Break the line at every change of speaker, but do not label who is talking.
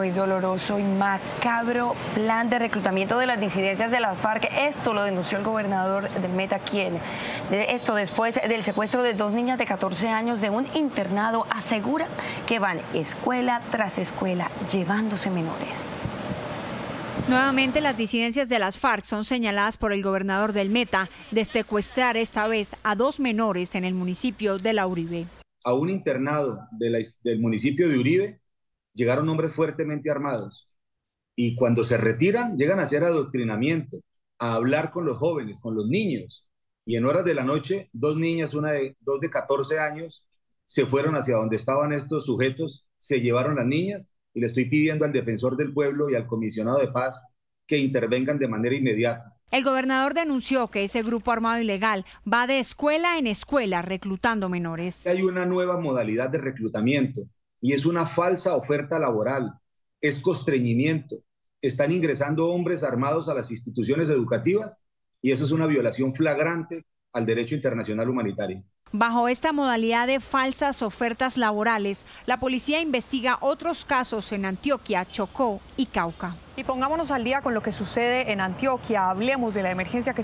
y doloroso y macabro plan de reclutamiento de las disidencias de las FARC. Esto lo denunció el gobernador del Meta, quien, esto después del secuestro de 2 niñas de 14 años de un internado, asegura que van escuela tras escuela llevándose menores.
Nuevamente las disidencias de las FARC son señaladas por el gobernador del Meta de secuestrar esta vez a 2 menores en el municipio de La Uribe.
A un internado del municipio de Uribe llegaron hombres fuertemente armados y cuando se retiran llegan a hacer adoctrinamiento, a hablar con los jóvenes, con los niños, y en horas de la noche 2 niñas, dos de 14 años, se fueron hacia donde estaban estos sujetos, se llevaron las niñas. Y le estoy pidiendo al defensor del pueblo y al comisionado de paz que intervengan de manera inmediata.
El gobernador denunció que ese grupo armado ilegal va de escuela en escuela reclutando menores.
Hay una nueva modalidad de reclutamiento y es una falsa oferta laboral, es constreñimiento. Están ingresando hombres armados a las instituciones educativas y eso es una violación flagrante al derecho internacional humanitario.
Bajo esta modalidad de falsas ofertas laborales, la policía investiga otros casos en Antioquia, Chocó y Cauca.
Y pongámonos al día con lo que sucede en Antioquia. Hablemos de la emergencia que